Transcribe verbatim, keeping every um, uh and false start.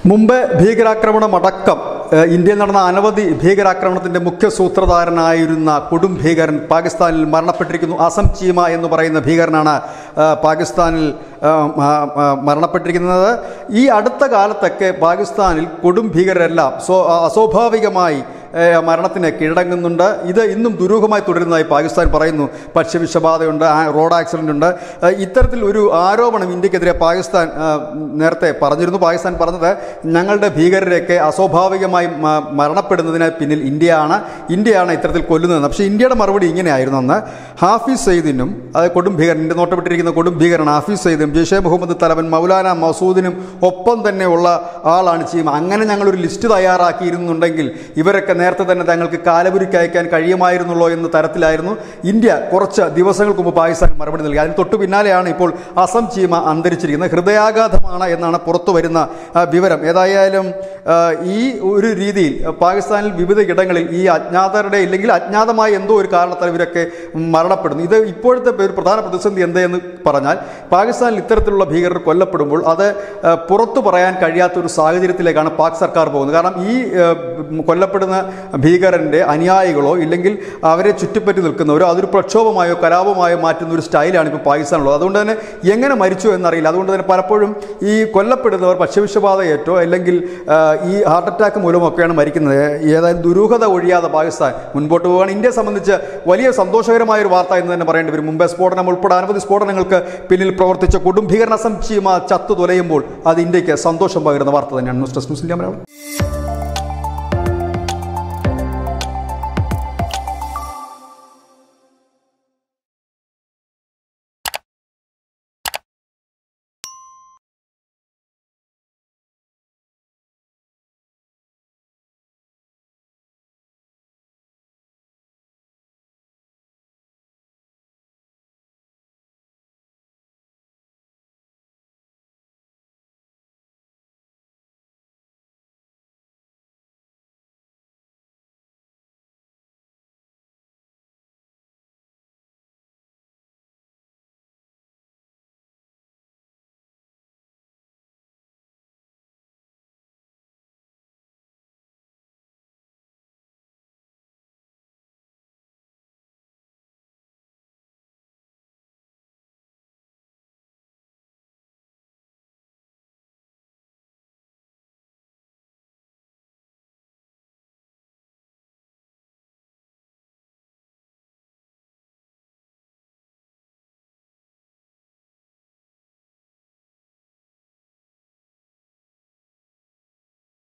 മുംബൈ ഭീകരാക്രമണമടക്കം ഇന്ത്യയിൽ നടന്ന അനവധി ഭീകരാക്രമണത്തിൻ്റെ മുഖ്യ സൂത്രധാരനായിരുന്ന കൊടും ഭീകരൻ പാകിസ്ഥാനിൽ മരണപ്പെട്ടിരിക്കുന്നു. അസം ചീമ എന്ന് പറയുന്ന ഭീകരനാണ് പാകിസ്ഥാനിൽ മരണപ്പെട്ടിരിക്കുന്നത്. ഈ അടുത്ത കാലത്തൊക്കെ പാകിസ്ഥാനിൽ കൊടും ഭീകരരെല്ലാം സ്വ അസ്വാഭാവികമായി മരണത്തിന് കീഴടങ്ങുന്നുണ്ട്. ഇത് ഇന്നും ദുരൂഹമായി തുടരുന്നതായി പാകിസ്ഥാൻ പറയുന്നു. ഭക്ഷ്യവിഷബാധയുണ്ട്, റോഡ് ആക്സിഡൻ്റ് ഉണ്ട്. ഇത്തരത്തിൽ ഒരു ആരോപണം ഇന്ത്യക്കെതിരെ പാകിസ്ഥാൻ നേരത്തെ പറഞ്ഞിരുന്നു. പാകിസ്ഥാൻ പറഞ്ഞത് ഞങ്ങളുടെ ഭീകരരെയൊക്കെ അസ്വാഭാവികമായി മരണപ്പെടുന്നതിന് പിന്നിൽ ഇന്ത്യയാണ് ഇന്ത്യയാണ് ഇത്തരത്തിൽ കൊല്ലുന്നതെന്ന്. പക്ഷേ ഇന്ത്യയുടെ മറുപടി ഇങ്ങനെയായിരുന്നു. അന്ന് ഹാഫിസ് സയ്യിദിനും അത് കൊടും ഭീകരൻ ഇന്ത്യ നോട്ടപ്പെട്ടിരിക്കുന്ന കൊടും ഭീകരൻ ഹാഫിസ് സയ്യിദും ജയ്ഷെ മുഹമ്മദ് തലവൻ മൗലാന മസൂദിനും ഒപ്പം തന്നെ ഉള്ള ആളാണ് ചീമ. അങ്ങനെ ഞങ്ങളൊരു ലിസ്റ്റ് തയ്യാറാക്കിയിരുന്നുണ്ടെങ്കിൽ ഇവരൊക്കെ നേരത്തെ തന്നെ തങ്ങൾക്ക് കാലപുരിക്ക് അയക്കാൻ കഴിയുമായിരുന്നുള്ളൂ എന്ന തരത്തിലായിരുന്നു ഇന്ത്യ കുറച്ച് ദിവസങ്ങൾക്ക് മുമ്പ് പാകിസ്ഥാൻ മറുപടി നൽകി. അതിന് തൊട്ടു പിന്നാലെയാണ് ഇപ്പോൾ അസം ചീമ അന്തരിച്ചിരിക്കുന്നത്. ഹൃദയാഘാതമാണ് എന്നാണ് പുറത്തു വരുന്ന വിവരം. ഏതായാലും ഈ ഒരു രീതിയിൽ പാകിസ്ഥാനിൽ വിവിധ ഇടങ്ങളിൽ ഈ അജ്ഞാതരുടെ ഇല്ലെങ്കിൽ അജ്ഞാതമായ എന്തോ ഒരു കാരണത്താൽ ഇവരൊക്കെ മരണപ്പെടുന്നു. ഇത് ഇപ്പോഴത്തെ ഒരു പ്രധാന പ്രതിസന്ധി എന്തെന്ന് പറഞ്ഞാൽ പാകിസ്ഥാനിൽ ഇത്തരത്തിലുള്ള ഭീകരർ കൊല്ലപ്പെടുമ്പോൾ അത് പുറത്തു പറയാൻ കഴിയാത്തൊരു സാഹചര്യത്തിലേക്കാണ് പാക് സർക്കാർ പോകുന്നത്. കാരണം ഈ കൊല്ലപ്പെടുന്ന ഭീകരൻ്റെ അനുയായികളോ ഇല്ലെങ്കിൽ അവരെ ചുറ്റിപ്പറ്റി നിൽക്കുന്നവരോ അതൊരു പ്രക്ഷോഭമായോ കലാപമായോ മാറ്റുന്ന ഒരു സ്റ്റൈലാണ് ഇപ്പോൾ പാകിസ്ഥാനുള്ളത്. അതുകൊണ്ട് തന്നെ എങ്ങനെ മരിച്ചു എന്നറിയില്ല. അതുകൊണ്ട് തന്നെ പലപ്പോഴും ഈ കൊല്ലപ്പെടുന്നവർ ഭക്ഷ്യവിഷബാധയേറ്റോ അല്ലെങ്കിൽ ഈ ഹാർട്ട് അറ്റാക്ക് മൂലമൊക്കെയാണ് മരിക്കുന്നത്. ഏതായാലും ദുരൂഹത ഒഴിയാതെ പാകിസ്ഥാൻ മുൻപോട്ട് പോവുകയാണ്. ഇന്ത്യയെ സംബന്ധിച്ച് വലിയ സന്തോഷകരമായ ഒരു വാർത്ത എന്ന് തന്നെ പറയേണ്ടി വരും. മുംബൈ സ്ഫോടനം ഉൾപ്പെടെ അനവധി സ്ഫോടനങ്ങൾക്ക് പിന്നിൽ പ്രവർത്തിച്ച കൊടും ഭീകരൻ അസം ചീമ ചത്തു തുലയുമ്പോൾ അത് ഇന്ത്യക്ക് സന്തോഷം പകരുന്ന വാർത്ത തന്നെയാണ്. News desk news India Malayalam.